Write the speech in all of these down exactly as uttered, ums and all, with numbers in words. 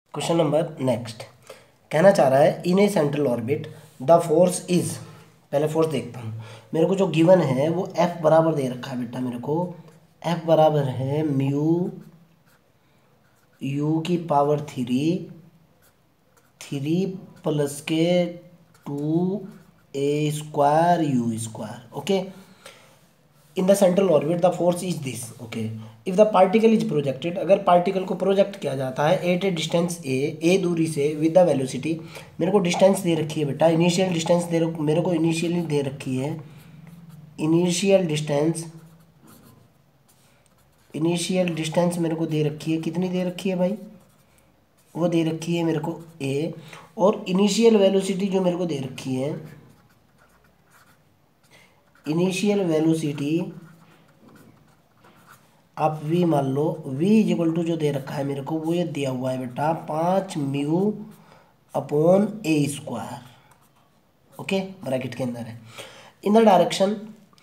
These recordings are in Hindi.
क्वेश्चन नंबर नेक्स्ट कहना चाह रहा है in a central orbit the force is, पहले फोर्स देखता हूँ। मेरे को जो गिवन है वो एफ बराबर दे रखा है बेटा, मेरे को एफ बराबर है म्यू यू की पावर थ्री थ्री प्लस के two a square u square. Okay, in the central orbit the force is this. Okay, if the particle is projected, अगर पार्टिकल को प्रोजेक्ट किया जाता है एट ए डिस्टेंस ए ए दूरी से विद द वेलोसिटी, मेरे को डिस्टेंस दे रखी है बेटा, इनिशियल डिस्टेंस दे मेरे को इनिशियली दे रखी है, इनिशियल डिस्टेंस इनिशियल डिस्टेंस मेरे को दे रखी है, कितनी दे रखी है भाई, वो दे रखी है मेरे को ए, और इनिशियल वेलोसिटी जो मेरे को दे रखी है, इनिशियल वेलोसिटी आप v मान लो, v इज इक्वल टू जो दे रखा है मेरे को वो ये दिया हुआ है बेटा पाँच mu upon a square. Okay, bracket के अंदर है। In the direction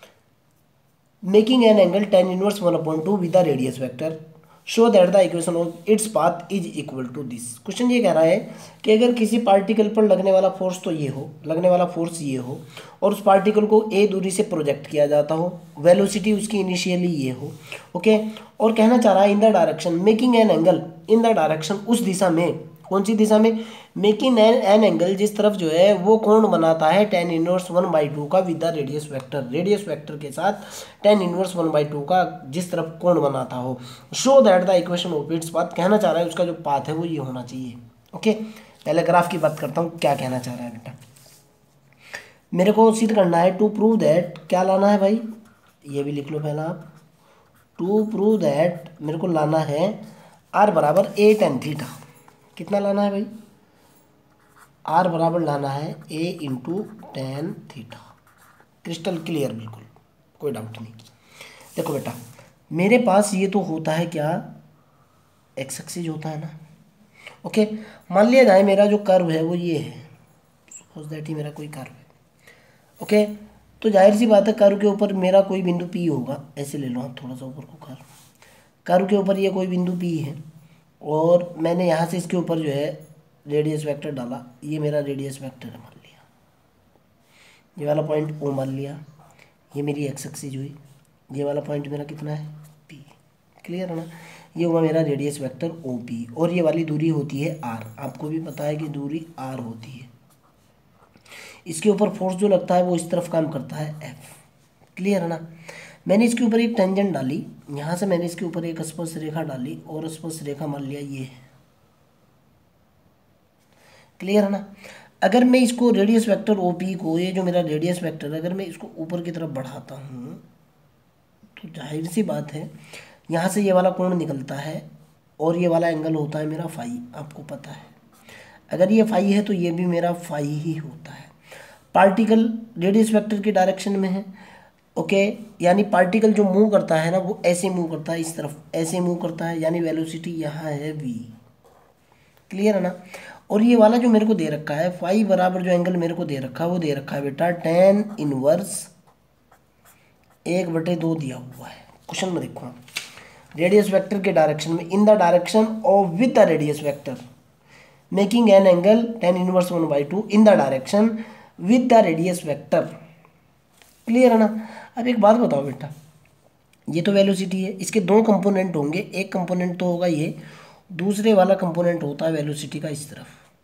making an angle tan inverse one upon two with the radius vector show that the equation of its path is equal to this. Question ये कह रहा है कि अगर किसी पार्टिकल पर लगने वाला फोर्स तो ये हो, लगने वाला फोर्स ये हो, और उस पार्टिकल को ए दूरी से प्रोजेक्ट किया जाता हो, वेलोसिटी उसकी इनिशियली ये हो। ओके, और कहना चाह रहा है in the direction making an angle, in the direction उस दिशा में, कौन सी दिशा में, मेकिंग एन एन एंगल जिस तरफ जो है वो कोण बनाता है tan inverse one by two का with the radius vector, radius vector के साथ tan inverse one by two का जिस तरफ कोण बनाता हो। Show that the equation of its path, कहना चाह रहा है उसका जो पाथ है वो ये होना चाहिए। ओके, पहले ग्राफ की बात करता हूँ, क्या कहना चाह रहा है बेटा, मेरे को सिद्ध करना है टू प्रूव दैट, क्या लाना है भाई, ये भी लिख लो पहला आप, टू प्रूव दैट मेरे को लाना है आर बराबर ए टेन थीटा। कितना लाना है भाई, आर बराबर लाना है a into tan theta. Crystal clear, बिल्कुल कोई डाउट नहीं। देखो बेटा मेरे पास ये तो होता है क्या, एक्स एक्सिस होता है ना। ओके, मान लिया जाए मेरा जो कर्व है वो ये है, सपोज दैट ही मेरा कोई कर्व है। ओके, तो जाहिर सी बात है कर्व के ऊपर मेरा कोई बिंदु पी होगा, ऐसे ले लो आप थोड़ा सा ऊपर को कर्व, कर्व के ऊपर ये कोई बिंदु पी है, और मैंने यहाँ से इसके ऊपर जो है रेडियस वेक्टर डाला, ये मेरा रेडियस वेक्टर है मान लिया, ये वाला पॉइंट ओ मान लिया, ये मेरी एक्स एक्सिस हुई, ये वाला पॉइंट मेरा कितना है पी। क्लियर है ना, ये हुआ मेरा रेडियस वेक्टर ओ पी, और ये वाली दूरी होती है आर, आपको भी पता है कि दूरी आर होती है। इसके ऊपर फोर्स जो लगता है वो इस तरफ काम करता है एफ। क्लियर है ना, मैंने इसके ऊपर एक टेंजेंट डाली, यहाँ से मैंने इसके ऊपर एक स्पर्श रेखा डाली, और स्पर्श रेखा मान लिया ये है। क्लियर है ना, अगर मैं इसको रेडियस वेक्टर ओपी को, ये जो मेरा रेडियस वेक्टर है, अगर मैं इसको ऊपर की तरफ बढ़ाता हूँ तो जाहिर सी बात है यहाँ से ये वाला कोण निकलता है, और ये वाला एंगल होता है मेरा फाई, आपको पता है। अगर ये फाई है तो ये भी मेरा फाई ही होता है। पार्टिकल रेडियस वेक्टर की डायरेक्शन में है। ओके, यानी पार्टिकल जो मूव करता है ना वो ऐसे मूव करता है, इस तरफ ऐसे मूव करता है, यानी वेलोसिटी यहाँ है v। क्लियर है ना, और ये वाला जो मेरे को दे रखा है फाई बराबर जो एंगल मेरे को दे रखा है वो दे रखा है बेटा टेन इनवर्स एक बटे दो दिया हुआ है। क्वेश्चन में देखो रेडियस वेक्टर के डायरेक्शन में, in the direction of with the radius vector making an angle tan inverse one by two in the direction with the radius vector. Clear है ना, अब एक बात बताओ बेटा, ये तो वेलोसिटी है, इसके दो कंपोनेंट होंगे, एक कंपोनेंट तो होगा ये, दूसरे वाला कंपोनेंट होता है वेलोसिटी का इस तरफ।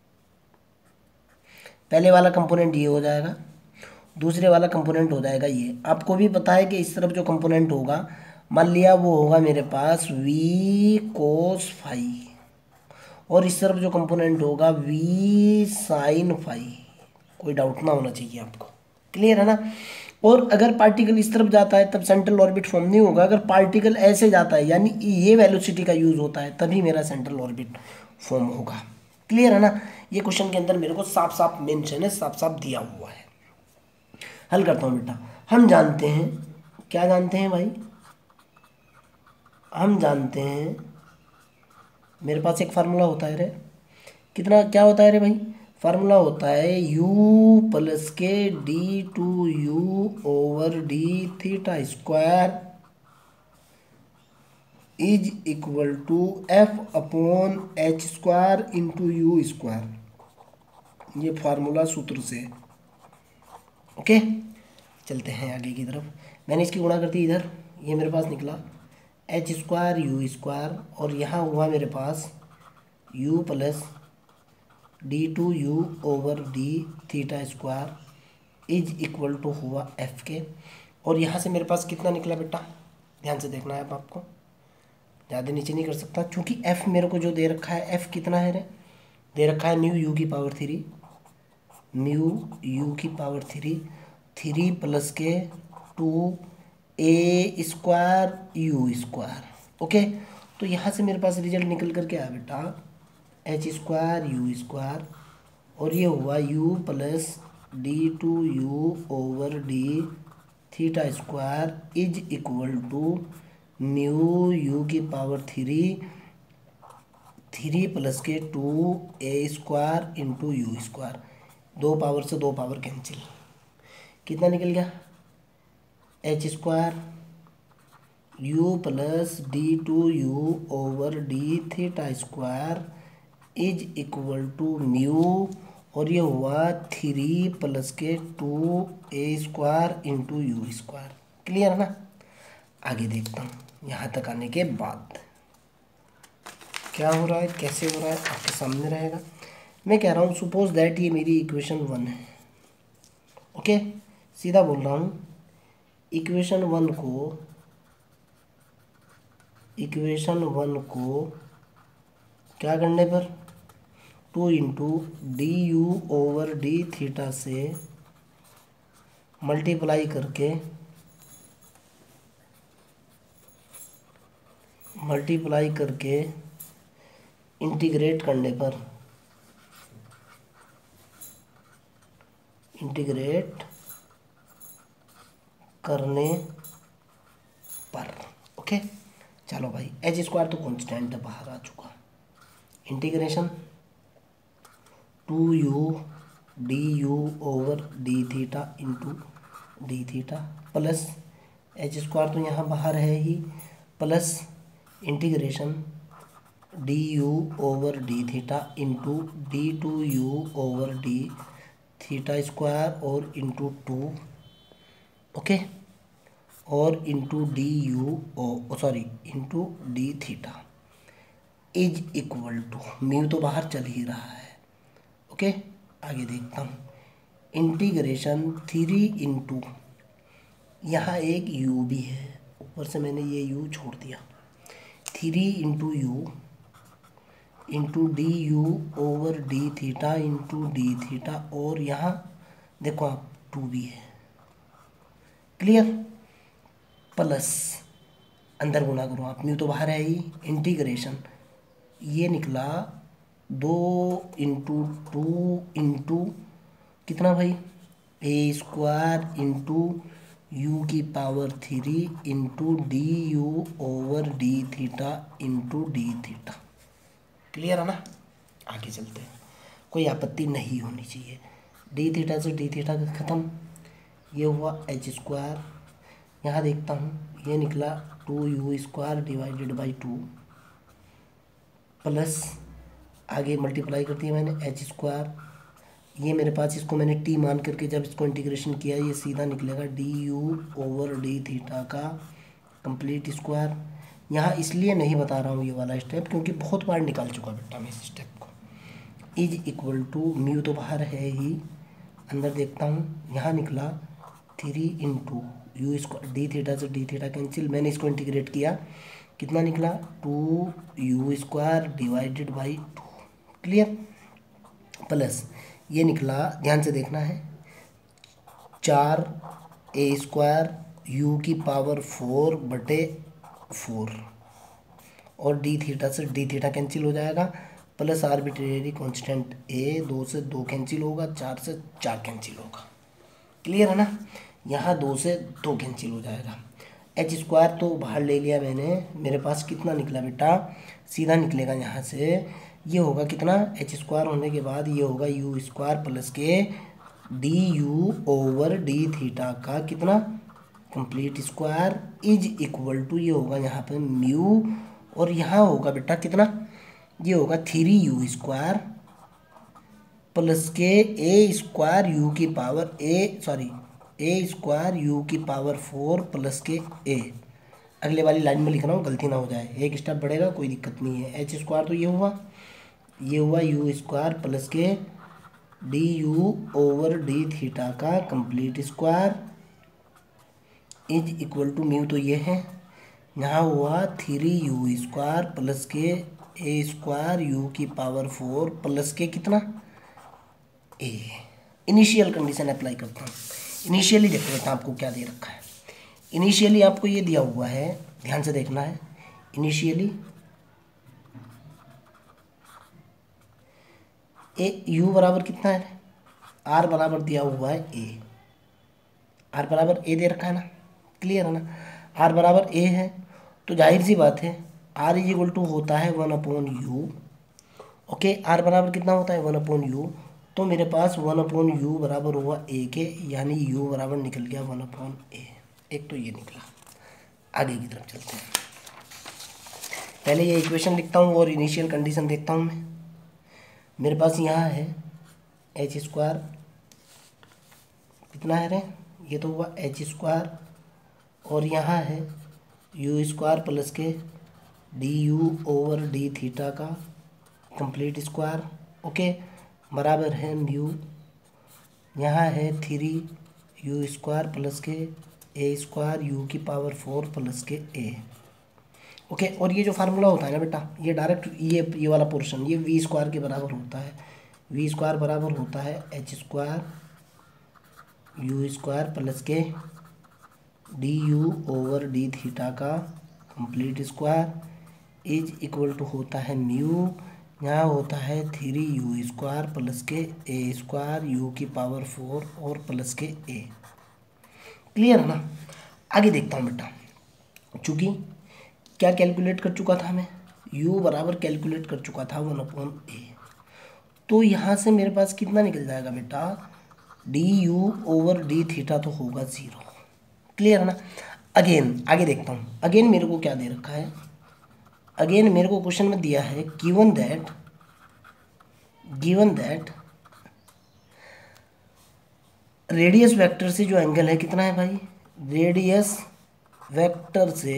पहले वाला कंपोनेंट ये हो जाएगा, दूसरे वाला कंपोनेंट हो जाएगा ये। आपको भी पता है कि इस तरफ जो कंपोनेंट होगा मान लिया वो होगा मेरे पास वी कोस फाई, और इस तरफ जो कंपोनेंट होगा वी साइन फाई। कोई डाउट ना होना चाहिए आपको। क्लियर है ना, और अगर पार्टिकल इस तरफ जाता है तब सेंट्रल ऑर्बिट फॉर्म नहीं होगा, अगर पार्टिकल ऐसे जाता है यानी ये वेलोसिटी का यूज़ होता है तभी मेरा सेंट्रल ऑर्बिट फॉर्म होगा। क्लियर है ना, ये क्वेश्चन के अंदर मेरे को साफ साफ मेंशन है, साफ साफ दिया हुआ है। हल करता हूँ बेटा, हम जानते हैं, क्या जानते हैं भाई, हम जानते हैं मेरे पास एक फार्मूला होता है रे, कितना क्या होता है रे भाई, फार्मूला होता है u प्लस के d two u over d theta square is equal to f upon h square into u square. ये फार्मूला सूत्र से। ओके, चलते हैं आगे की तरफ। मैंने इसकी गुणा कर दी इधर, ये मेरे पास निकला एच स्क्वायर यू स्क्वायर, और यहाँ हुआ मेरे पास u plus d two u over d theta square is equal to हुआ एफ के। और यहाँ से मेरे पास कितना निकला बेटा, ध्यान से देखना है अब आपको, ज़्यादा नीचे नहीं कर सकता क्योंकि एफ मेरे को जो दे रखा है, एफ कितना है रे, दे रखा है म्यू यू की पावर थ्री, म्यू यू की पावर थ्री, थ्री प्लस के two a square u square. Okay, तो यहाँ से मेरे पास रिजल्ट निकल कर के आया बेटा एच स्क्वायर यू स्क्वायर, और ये हुआ u plus d two u over d theta square is equal to mu u की पावर थ्री, थ्री प्लस के two a square into u square. दो पावर से दो पावर कैंसिल, कितना निकल गया h square u plus d two u over d theta square is equal to mu, और ये हुआ थ्री प्लस के two a square into u square. Clear है ना। आगे देखता हूँ यहाँ तक आने के बाद क्या हो रहा है, कैसे हो रहा है, आपके सामने रहेगा। मैं कह रहा हूँ सपोज दैट ये मेरी इक्वेशन वन है। ओके, सीधा बोल रहा हूँ, इक्वेशन वन को इक्वेशन वन को क्या करने पर two into d u over d theta से मल्टीप्लाई करके मल्टीप्लाई करके इंटीग्रेट करने पर इंटीग्रेट करने पर ओके, चलो भाई एच स्क्वायर तो कांस्टेंट बाहर आ चुका, integration two u d u over d theta into d theta plus h square तो यहाँ बाहर है ही, plus integration d u over d theta into d two u over d theta square और इंटू टू ओके, और into d u oh sorry into d theta is equal to mu तो बाहर चल ही रहा है। ओके, आगे देखता हूँ, इंटीग्रेशन थ्री इंटू यहाँ एक u भी है, ऊपर से मैंने ये u छोड़ दिया, three into u into d u over d theta into d theta, और यहाँ देखो आप टू भी है। क्लियर, प्लस अंदर गुणा करो आप, म्यू तो बाहर है ही, इंटीग्रेशन ये निकला दो इंटू टू इंटू कितना भाई ए स्क्वायर इंटू यू की power three into d u over d theta into d theta. Clear है ना। आगे चलते हैं, कोई आपत्ति नहीं होनी चाहिए। डी थीटा से डी थीटा का ख़त्म, ये हुआ एच स्क्वायर, यहाँ देखता हूँ ये निकला two u square divided by two, plus आगे मल्टीप्लाई कर दिया मैंने एच स्क्वायर, ये मेरे पास इसको मैंने टी मान करके जब इसको इंटीग्रेशन किया ये सीधा निकलेगा d u over d theta का कंप्लीट स्क्वायर। यहाँ इसलिए नहीं बता रहा हूँ ये वाला स्टेप क्योंकि बहुत बार निकाल चुका बेटा मैं इस स्टेप को। इज इक्वल टू म्यू तो बाहर है ही, अंदर देखता हूँ यहाँ निकला three into u square d theta से डी थीटा कैंसिल, मैंने इसको इंटीग्रेट किया, कितना निकला two u square divided by two. Clear, plus ये निकला, ध्यान से देखना है, चार ए स्क्वायर यू की पावर फोर बटे फोर, और डी थीटा से डी थीटा कैंसिल हो जाएगा, प्लस आर्बिट्रेरी कांस्टेंट ए, दो से दो कैंसिल होगा, चार से चार कैंसिल होगा। क्लियर है ना, यहाँ दो से दो कैंसिल हो जाएगा। एच स्क्वायर तो बाहर ले लिया मैंने, मेरे पास कितना निकला बेटा, सीधा निकलेगा यहाँ से, ये होगा कितना, एच स्क्वायर होने के बाद ये होगा यू स्क्वायर प्लस के d u over d theta का कितना complete square is equal to ये होगा यहाँ पे म्यू, और यहाँ होगा बेटा कितना, ये होगा थ्री यू स्क्वायर प्लस के ए स्क्वायर यू की power a sorry a square u की पावर फोर प्लस के ए। अगले वाली लाइन में लिख रहा हूँ, गलती ना हो जाए, एक स्टेप बढ़ेगा, कोई दिक्कत नहीं है। एच स्क्वायर तो ये हुआ, ये हुआ यू स्क्वायर प्लस के d u over d theta का complete square is equal to mu, तो ये है। यहाँ हुआ थ्री यू स्क्वायर प्लस के ए स्क्वायर यू की पावर फोर प्लस के कितना ए। इनिशियल कंडीशन अप्लाई करता हूँ। इनिशियली देखो बेटा आपको क्या दे रखा है। इनिशियली आपको ये दिया हुआ है, ध्यान से देखना है। इनिशियली ए यू बराबर कितना है, आर बराबर दिया हुआ है ए, आर बराबर ए दे रखा है ना, क्लियर है ना। आर बराबर ए है तो जाहिर सी बात है आर इज इक्वल टू होता है one upon u. Okay, r बराबर कितना होता है वन अपॉन यू, तो मेरे पास वन अपॉन यू बराबर हुआ ए के, यानी यू बराबर निकल गया वन अपॉन ए। एक तो ये निकला। आगे की तरफ चलते हैं। पहले ये इक्वेशन लिखता हूँ और इनिशियल कंडीशन देखता हूँ मैं। मेरे पास यहाँ है एच स्क्वायर कितना है रे, ये तो हुआ एच स्क्वायर, और यहाँ है यू स्क्वायर प्लस के d u over d theta का कंप्लीट स्क्वायर। ओके, बराबर है म्यू, यहाँ है थ्री यू स्क्वायर प्लस के ए स्क्वायर यू की पावर फोर प्लस के ए। ओके, और ये जो फार्मूला होता है ना बेटा, ये डायरेक्ट ये ये वाला पोर्शन ये वी स्क्वायर के बराबर होता है। वी स्क्वायर बराबर होता है h square u square plus के d u over d theta का complete square is equal to होता है म्यू, यहाँ होता है थ्री यू स्क्वायर प्लस के ए स्क्वायर यू की पावर फोर और प्लस के ए। क्लियर है ना। आगे देखता हूँ बेटा, चूँकि क्या कैलकुलेट कर चुका था मैं, u बराबर कैलकुलेट कर चुका था वन अपॉन ए, तो यहाँ से मेरे पास कितना निकल जाएगा बेटा, d u over d theta तो होगा ज़ीरो। क्लियर है ना। अगेन आगे देखता हूँ। अगेन मेरे को क्या दे रखा है, अगेन मेरे को क्वेश्चन में दिया है given that given that radius vector से जो एंगल है कितना है भाई, रेडियस वेक्टर से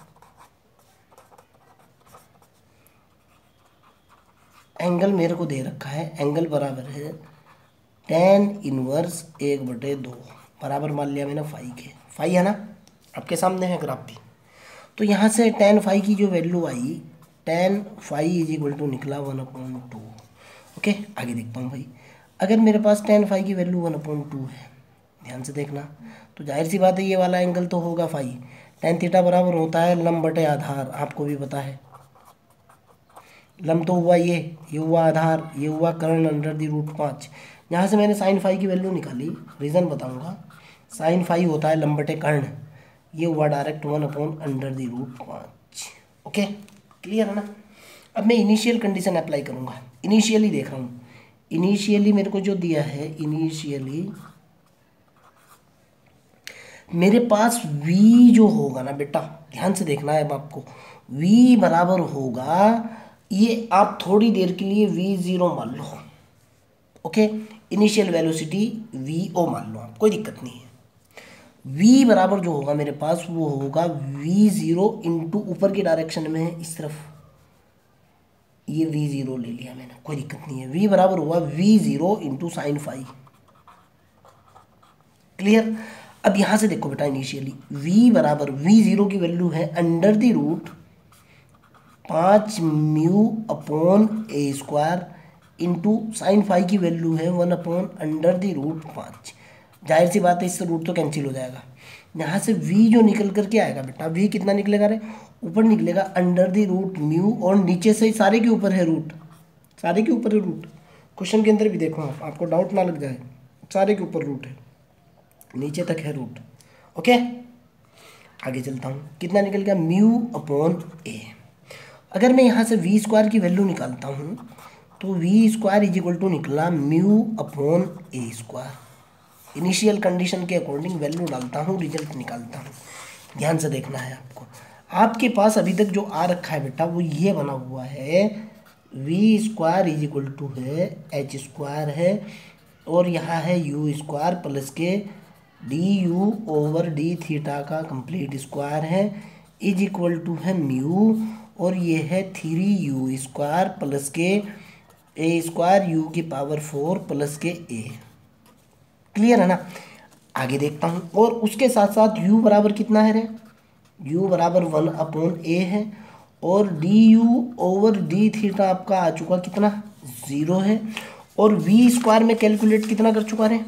एंगल मेरे को दे रखा है, एंगल बराबर है टेन इनवर्स एक बटे दो, बराबर मान लिया मैंने फाई के। फाई है ना, आपके सामने है ग्राफ भी। तो यहाँ से टेन फाई की जो वैल्यू आई, tan phi is equal to निकला वन अपॉइंट टू। ओके, आगे देखता हूँ भाई। अगर मेरे पास टेन फाई की वैल्यू वन अपॉइंट टू है, ध्यान से देखना, तो जाहिर सी बात है ये वाला एंगल तो होगा फाई। टेन थीटा बराबर होता है लंब बटे आधार, आपको भी पता है। लंब तो हुआ ये ये हुआ आधार, ये हुआ कर्ण अंडर दी रूट पाँच। यहाँ से मैंने साइन फाई की वैल्यू निकाली, रीज़न बताऊँगा। साइन फाई होता है लंब बटे कर्ण, ये हुआ direct one upon under the root पाँच। ओके, क्लियर है ना। अब मैं इनिशियल कंडीशन अप्लाई करूँगा। इनिशियली देख रहा हूँ, इनिशियली मेरे को जो दिया है, इनिशियली मेरे पास v जो होगा ना बेटा, ध्यान से देखना है अब आपको, v बराबर होगा, ये आप थोड़ी देर के लिए वी ज़ीरो मान लो। Okay, initial velocity v o मान लो आप, कोई दिक्कत नहीं है। v बराबर जो होगा मेरे पास वो होगा वी ज़ीरो इंटू ऊपर की डायरेक्शन में है इस तरफ, ये वी ज़ीरो ले लिया मैंने, कोई दिक्कत नहीं है। v बराबर हुआ v zero into sine phi. Clear. अब यहाँ से देखो बेटा, इनिशियली v बराबर वी ज़ीरो की वैल्यू है अंडर द रूट पाँच mu upon a square into sine phi की वैल्यू है one upon under the root पाँच। जाहिर सी बात है इससे रूट तो कैंसिल हो जाएगा। यहाँ से v जो निकल करके आएगा बेटा, v कितना निकलेगा रे, ऊपर निकलेगा अंडर द रूट म्यू, और नीचे से सारे के ऊपर है रूट, सारे के ऊपर है रूट। क्वेश्चन के अंदर भी देखो आप, आपको डाउट ना लग जाए, सारे के ऊपर रूट है, नीचे तक है रूट। ओके, आगे चलता हूँ। कितना निकल गया, म्यू अपॉन ए। अगर मैं यहाँ से वी स्क्वायर की वैल्यू निकालता हूँ तो v square is equal to निकला mu upon a square. Initial condition के अकॉर्डिंग वैल्यू डालता हूँ, रिजल्ट निकालता हूँ। ध्यान से देखना है आपको। आपके पास अभी तक जो आ रखा है बेटा वो ये बना हुआ है, v square is equal to है एच स्क्वायर है, और यहाँ है यू स्क्वायर प्लस के d u over d theta का कंप्लीट स्क्वायर है, इज इक्वल टू है म्यू, और ये है थ्री यू स्क्वायर प्लस के ए स्क्वायर यू की पावर फोर प्लस के ए। क्लियर है ना। आगे देखता हूँ, और उसके साथ साथ u बराबर कितना है रे, u बराबर वन अपॉन ए है, और d u over d theta आपका आ चुका कितना, ज़ीरो है, और v स्क्वायर में कैलकुलेट कितना कर चुका रे,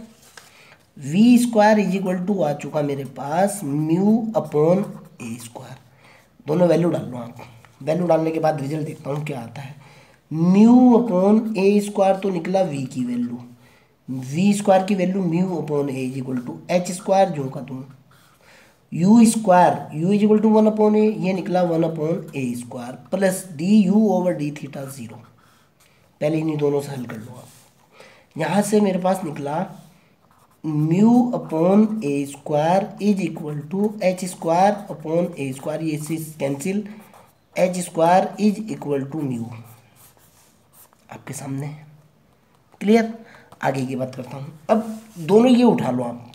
v square is equal to आ चुका मेरे पास म्यू अपॉन ए स्क्वायर। दोनों वैल्यू डाल लो आप। वैल्यू डालने के बाद रिजल्ट देखता हूँ क्या आता है। म्यू अपॉन ए स्क्वायर तो निकला v की वैल्यू, v स्क्वायर की value mu upon a is equal to h square जो का तुम u square u is equal to one upon a, ये निकला one upon a square plus d u over d theta zero. पहले इन्हीं दोनों से हल कर लो आप। यहाँ से मेरे पास निकला mu upon a square is equal to h square upon a square, ये से cancel, h square is equal to mu आपके सामने। क्लियर। आगे की बात करता हूँ। अब दोनों ये उठा लो आप,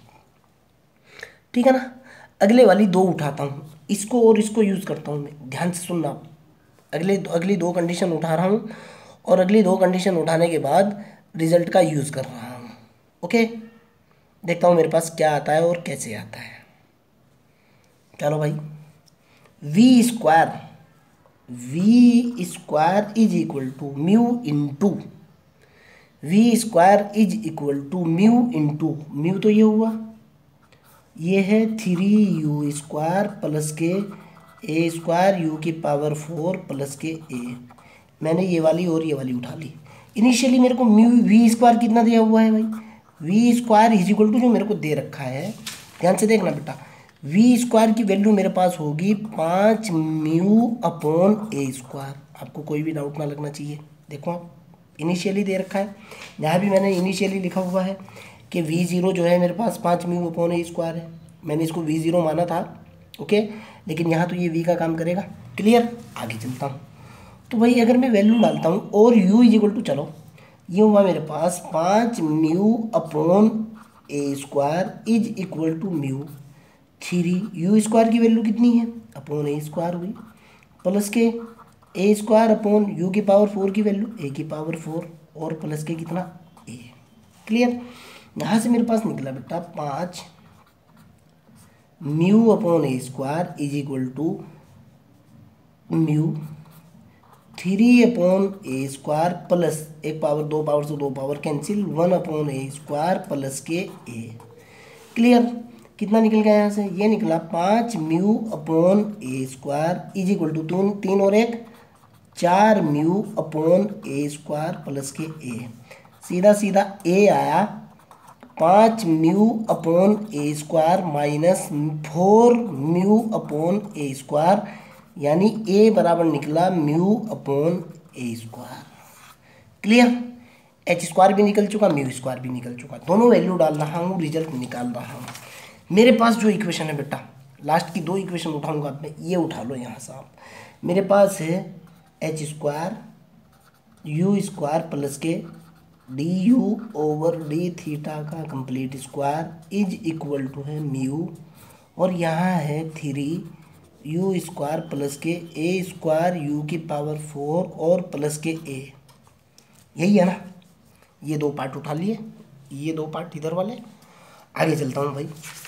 ठीक है ना। अगले वाली दो उठाता हूँ, इसको और इसको यूज़ करता हूँ मैं। ध्यान से सुनना आप। अगले अगली दो कंडीशन उठा रहा हूँ, और अगली दो कंडीशन उठाने के बाद रिजल्ट का यूज़ कर रहा हूँ। ओके, देखता हूँ मेरे पास क्या आता है और कैसे आता है। चलो भाई, v square v square is equal to mu into v square is equal to mu into mu तो ये हुआ, ये है थ्री यू स्क्वायर प्लस के ए स्क्वायर यू की पावर फोर प्लस के ए। मैंने ये वाली और ये वाली उठा ली। इनिशियली मेरे को म्यू वी स्क्वायर कितना दिया हुआ है भाई, v square is equal to जो मेरे को दे रखा है, ध्यान से देखना बेटा, वी स्क्वायर की वैल्यू मेरे पास होगी पाँच म्यू अपॉन ए स्क्वायर। आपको कोई भी डाउट ना लगना चाहिए। देखो आप, इनिशियली दे रखा है, यहाँ भी मैंने इनिशियली लिखा हुआ है कि वी ज़ीरो जो है मेरे पास पाँच म्यू अपॉन ए स्क्वायर है। मैंने इसको वी ज़ीरो माना था, ओके, लेकिन यहाँ तो ये वी का काम करेगा। क्लियर। आगे चलता हूँ। तो भाई अगर मैं वैल्यू डालता हूँ और u इज इक्वल टू, चलो ये हुआ मेरे पास पाँच mu upon a square is equal to mu three u square की वैल्यू कितनी है अपॉन ए स्क्वायर हुई, प्लस के ए स्क्वायर अपॉन यू की पावर फोर की वैल्यू ए की पावर फोर, और प्लस के कितना ए। क्लियर। यहाँ से मेरे पास निकला बेटा पाँच mu upon a square is equal to mu three upon a square plus एक पावर दो पावर से दो power cancel, one upon a square plus के ए। क्लियर। कितना निकल गया यहाँ से, ये निकला पाँच mu upon a square is equal to तीन तीन और एक चार mu upon a square plus के ए। सीधा सीधा ए आया पाँच mu upon a square minus four mu upon a square, यानी ए बराबर निकला mu upon a square. Clear. H square भी निकल चुका, म्यू स्क्वायर भी निकल चुका। दोनों वैल्यू डाल रहा हूँ, रिजल्ट निकाल रहा हूँ। मेरे पास जो इक्वेशन है बेटा, लास्ट की दो इक्वेशन उठाऊंगा आप, में ये उठा लो यहाँ से आप। मेरे पास है h square u square plus के d u over d theta का complete square is equal to है म्यू, और यहाँ है थ्री यू स्क्वायर प्लस के ए स्क्वायर यू की पावर फोर और प्लस के ए। यही है ना। ये दो पार्ट उठा लिए, ये दो पार्ट इधर वाले। आगे चलता हूँ भाई।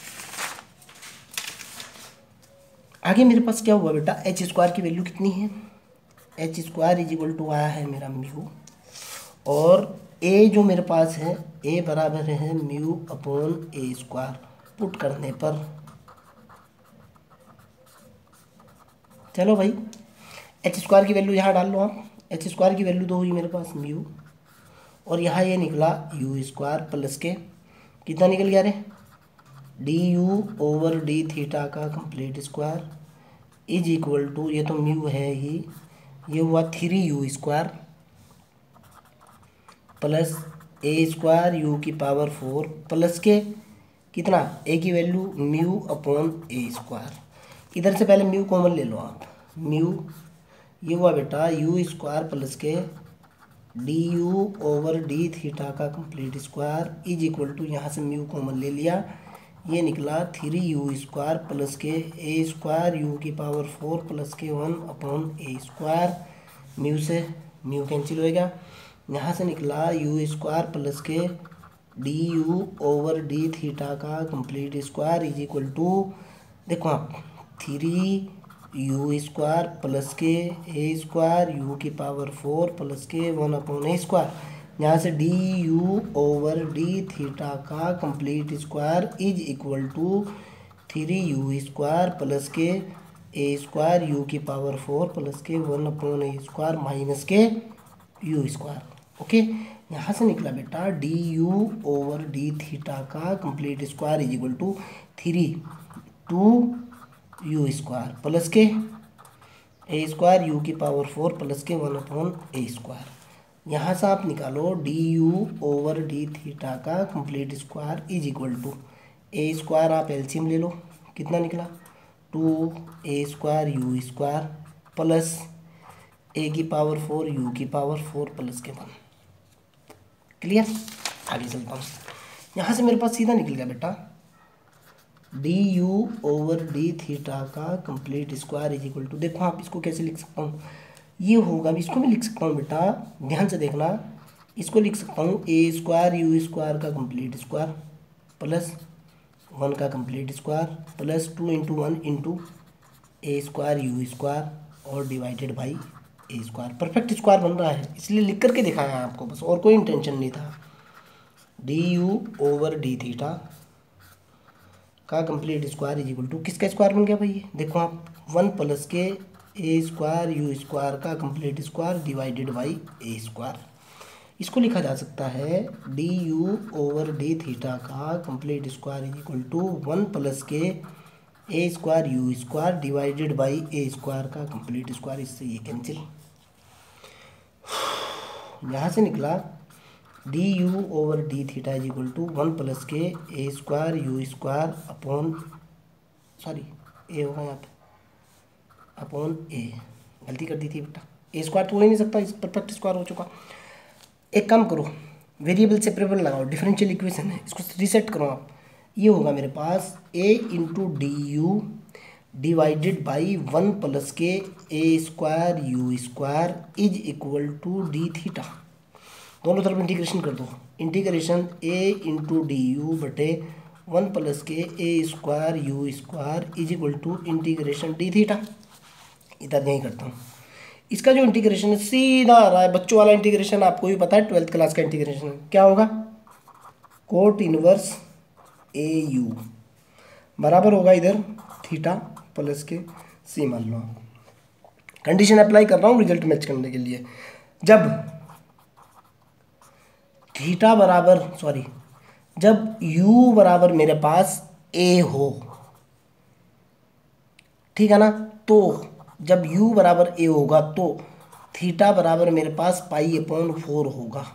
आगे मेरे पास क्या हुआ बेटा, एच स्क्वायर की वैल्यू कितनी है, h square is equal to आया है मेरा म्यू, और ए जो मेरे पास है ए बराबर है mu upon a square. Put करने पर चलो भाई एच स्क्वायर की वैल्यू यहाँ डाल लो आप। एच स्क्वायर की वैल्यू दो हुई मेरे पास म्यू, और यहाँ ये निकला यू स्क्वायर प्लस के कितना निकल गया रे, d u over d theta का complete square is equal to, ये तो म्यू है ही, ये हुआ three u square plus a square u की पावर फोर प्लस के कितना, ए की value mu upon a square, इधर से पहले म्यू कॉमन ले लो आप, म्यू ये हुआ बेटा यू स्क्वायर प्लस के d u over d theta का complete square is equal to, यहाँ से म्यू कॉमन ले लिया, ये निकला थ्री यू स्क्वायर प्लस के ए स्क्वायर यू की पावर फोर प्लस के one upon a square, mu से म्यू कैंसिल होएगा, यहाँ से निकला यू स्क्वायर प्लस के d u over d theta का complete square is equal to, देखो आप थ्री यू स्क्वायर प्लस के ए स्क्वायर यू की पावर फोर प्लस के वन अपॉन ए स्क्वायर, यहाँ से d u over d theta का complete square is equal to three u square plus के ए स्क्वायर यू की पावर फोर प्लस के one upon a square minus k u square. Okay, यहाँ से निकला बेटा d u over d theta का complete square is equal to three two u square plus के ए स्क्वायर यू की पावर फोर प्लस के वन अपॉन ए स्क्वायर, यहाँ से आप निकालो d u over d theta का complete square is equal to a square, आप एलसीएम ले लो, कितना निकला two a square u square plus a की पावर फोर यू की पावर फोर प्लस के वन। क्लियर, आगे चलता हूँ, यहाँ से मेरे पास सीधा निकल गया बेटा d u over d theta का complete square is equal to, देखो आप इसको कैसे लिख सकता हूँ, ये होगा, इसको भी लिख सकता हूँ बेटा, ध्यान से देखना, इसको लिख सकता हूँ ए स्क्वायर यू स्क्वायर का कंप्लीट स्क्वायर प्लस वन का complete square plus two into one into a square u square और divided by a square, perfect square बन रहा है, इसलिए लिख करके दिखाया है आपको बस, और कोई इंटेंशन नहीं था। D u over d theta का complete square is equal to, किसका स्क्वायर बन गया भाई, देखो आप वन प्लस के ए स्क्वायर यू स्क्वायर का complete square divided by a square, इसको लिखा जा सकता है d u over d theta का complete square is equal to one plus के a square u square divided by a square का कंप्लीट स्क्वायर, इससे ये कैंसिल, यहाँ से निकला d u over d theta is equal to one plus के a square u square upon, sorry a होगा यहाँ पे अपॉन ए, गलती कर दी थी बेटा, ए स्क्वायर तो हो ही नहीं सकता, इस परफेक्ट स्क्वायर हो चुका। एक काम करो, वेरिएबल सेपरेबल लगाओ, डिफरेंशियल इक्वेशन है, इसको रीसेट करो आप, ये होगा मेरे पास a into d u divided by one plus के a square u square is equal to d theta, दोनों तरफ इंटीग्रेशन कर दो, integration a into d u बटे वन प्लस के a square u square is equal to integration d theta, इधर नहीं करता हूँ, इसका जो इंटीग्रेशन है सीधा आ रहा है, बच्चों वाला इंटीग्रेशन आपको भी पता है, ट्वेल्थ क्लास का इंटीग्रेशन क्या होगा, कोट इनवर्स ए यू बराबर होगा इधर थीटा प्लस के सी, मान लो आप, कंडीशन अप्लाई कर रहा हूँ रिजल्ट मैच करने के लिए, जब थीटा बराबर सॉरी जब u बराबर मेरे पास a हो, ठीक है ना, तो जब u बराबर a होगा तो थीटा बराबर मेरे पास पाई अपॉन फोर होगा,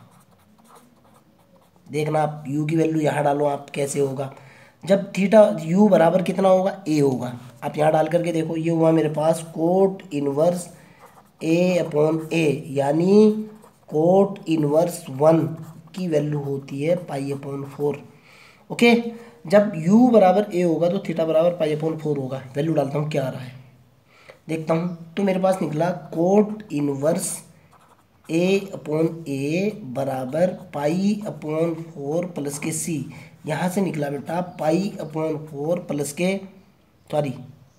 देखना आप u की वैल्यू यहाँ डालो आप कैसे होगा, जब थीटा u बराबर कितना होगा a होगा, आप यहाँ डाल करके देखो, ये हुआ मेरे पास cot inverse a upon a, यानी कोट इनवर्स वन की वैल्यू होती है पाई अपॉन फोर। ओके, जब u बराबर a होगा तो थीटा बराबर पाई अपॉन फोर होगा, वैल्यू डालता हूँ क्या आ रहा है देखता हूँ, तो मेरे पास निकला cot inverse a upon a बराबर pi upon four plus k c, यहाँ से निकला बेटा pi upon four plus k, sorry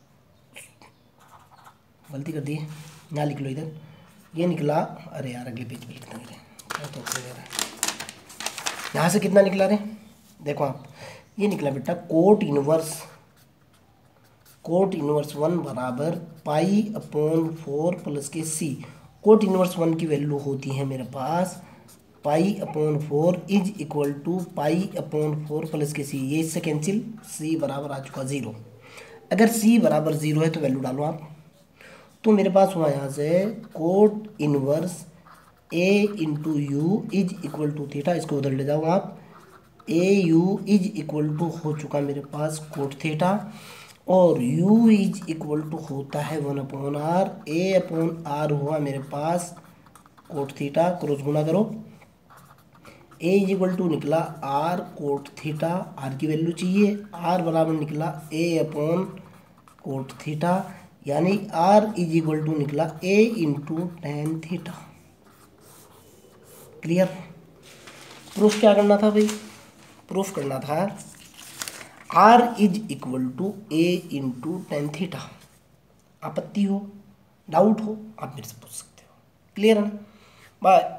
गलती कर दी, यहाँ लिख लो इधर, ये निकला, अरे यार अगले पेज पे लिखना है, क्या तो दे रहा है, यहाँ से कितना निकला रे, देखो आप, ये निकला बेटा cot inverse cot inverse one बराबर pi upon four plus k c, cot inverse one की वैल्यू होती है मेरे पास pi upon four is equal to pi upon four plus k c, ये इससे कैंसिल, सी बराबर आ चुका ज़ीरो, अगर सी बराबर ज़ीरो है तो वैल्यू डालो आप, तो मेरे पास हुआ यहाँ से cot inverse a into u is equal to theta, इसको उधर ले जाओ आप, a u is equal to हो चुका मेरे पास कोट थीटा, और u इज इक्वल टू होता है one upon r, a upon r हुआ मेरे पास कोट थीटा, क्रॉस गुणा करो, ए इज इक्वल टू निकला आर कोट थीटा, आर की वैल्यू चाहिए, आर बराबर निकला ए अपॉन कोट थीटा, यानी आर इज इक्वल टू निकला a into tan theta. Clear? Proof क्या करना था भाई? प्रूफ करना था r is equal to a into tan theta. आपत्ति हो, डाउट हो, आप मेरे से पूछ सकते हो। क्लियर है ना? बाय।